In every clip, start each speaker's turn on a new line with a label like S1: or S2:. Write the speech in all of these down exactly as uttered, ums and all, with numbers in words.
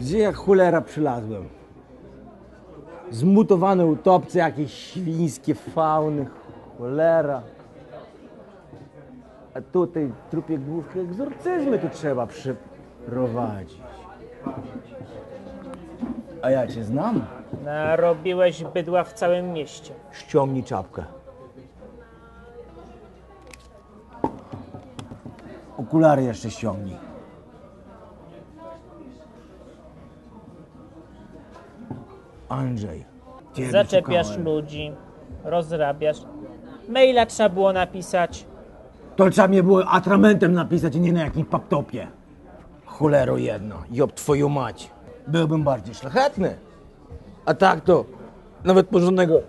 S1: Gdzie jak cholera przylazłem? Zmutowane utopce, jakieś świńskie fauny, cholera. A tutaj trupie główki egzorcyzmy tu trzeba przeprowadzić. A ja cię znam?
S2: Narobiłeś bydła w całym mieście.
S1: Ściągnij czapkę. Okulary jeszcze ściągnij. Andrzej. ciebie
S2: Zaczepiasz
S1: szukałem.
S2: ludzi, rozrabiasz. Maila trzeba było napisać.
S1: To trzeba mnie było atramentem napisać, a nie na jakimś paptopie. Cholero jedno, job twoją mać. Byłbym bardziej szlachetny. A tak to nawet porządnego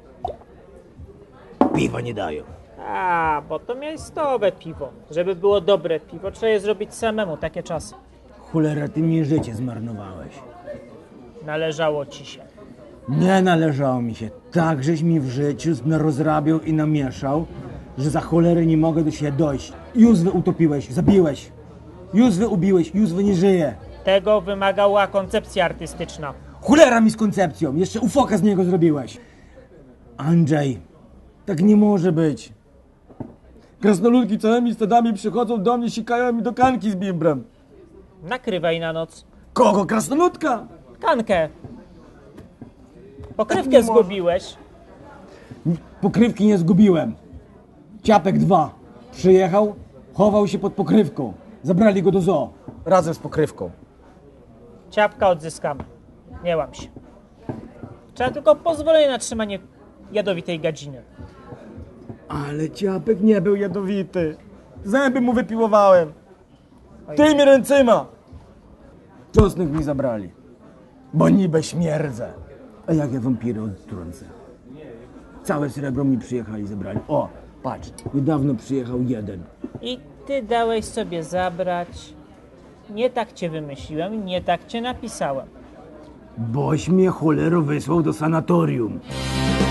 S1: piwa nie dają.
S2: A, bo to miejscowe piwo. Żeby było dobre piwo, trzeba je zrobić samemu, takie czasy.
S1: Cholera, ty mi życie zmarnowałeś.
S2: Należało ci się.
S1: Nie należało mi się. Tak, żeś mi w życiu rozrabiał i namieszał, że za cholerę nie mogę do siebie dojść. Józwę utopiłeś, zabiłeś. Józwę ubiłeś, Józwę nie żyje.
S2: Tego wymagała koncepcja artystyczna.
S1: Cholera mi z koncepcją, jeszcze ufoka z niego zrobiłeś. Andrzej, tak nie może być. Krasnoludki całymi stadami przychodzą do mnie, sikają mi do kanki z bimbrem.
S2: Nakrywaj na noc.
S1: Kogo? Krasnoludka?
S2: Kankę.
S1: Tak
S2: Pokrywkę
S1: nie może.
S2: zgubiłeś.
S1: Pokrywki nie zgubiłem. Ciapek dwa. Przyjechał, chował się pod pokrywką. Zabrali go do zoo. Razem z pokrywką.
S2: Ciapka odzyskamy. Nie łam się. Trzeba tylko pozwolenie na trzymanie jadowitej gadziny.
S1: Ale Ciapek nie był jadowity. Zęby mu wypiłowałem. Tymi ręcyma. Czosnek mi zabrali. Bo niby śmierdzę. A jak ja wampiry odtrącę? Całe srebro mi przyjechali, zabrali. O, patrz, niedawno przyjechał jeden.
S2: I ty dałeś sobie zabrać. Nie tak cię wymyśliłem, nie tak cię napisałem.
S1: Boś mnie cholero wysłał do sanatorium.